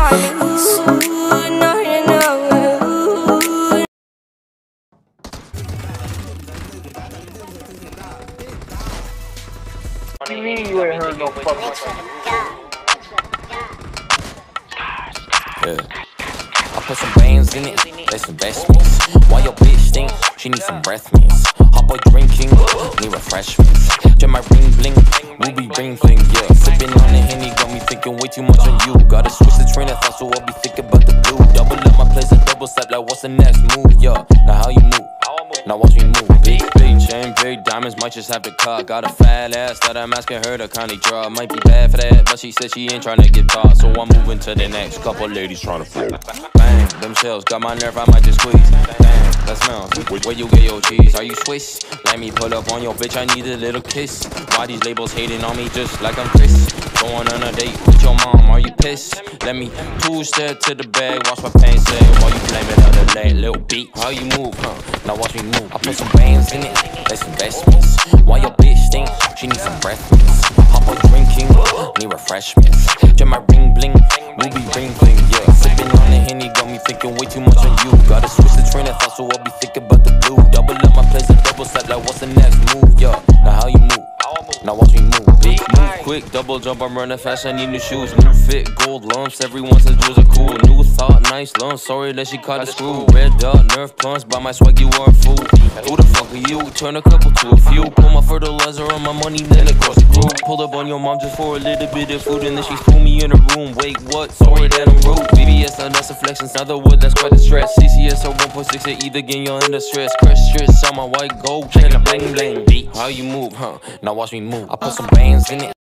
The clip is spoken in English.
You mean you ain't heard no fucking yeah. I put some bands in it, that's investments. Why your bitch think she needs some breath mints? Hot boy drinking, need refreshments. Get my ring bling, ruby ring fling, yeah. Sipping on the Henny, got me thinking way too much on you. Gotta switch the train of thought, so I'll be thinking about the blue. Double up my place, a double step, like what's the next move, yeah. Now how you move? Now watch me move. Big chain, big diamonds, might just have to cut. Got a fat ass that I'm asking her to kindly draw. Might be bad for that, but she said she ain't tryna get caught. So I'm moving to the next couple ladies tryna float. Bang, them shells got my nerve, I might just squeeze. Damn, that smells. Where you get your cheese? Are you Swiss? Let me pull up on your bitch, I need a little kiss. Why these labels hating on me just like I'm Chris? Going on a date with your mom, are you pissed? Let me two-step to the bag, watch my pain say. While you blaming on the leg, little beat. How you move, huh? Now watch me move. I put some bands in it, that's investments. Why your bitch think she needs some breath mints? Hot boy drinking, need refreshments. Get my ring bling, ruby ring fling, yeah. Sipping on the Henny, got me thinking way too much on you. Gotta switch the train of thought, so I'll be thinking about the blue. Double up my place, a double step, like what's the next move, yeah. Now how you move? Now watch me move, big move quick, double jump, I'm running fast, I need new shoes. New fit, gold lumps, everyone says jewels are cool. New thought, nice lumps, sorry that she caught a screw. Red dot, nerf plunge, by my swag you are a fool. Who the fuck are you? Turn a couple to a few. Pull my fertilizer on my money, then across the group. Pulled up on your mom just for a little bit of food, and then she threw me in a room. Wait, what? Sorry that I'm rude. BBS, that's a flex, in other words, that's quite a stress. CCS or 1.6, at either game, you're in the stress. Crush strips on my white gold, chain a bling bling. How you move, huh? Now watch me move. I put some bands in it.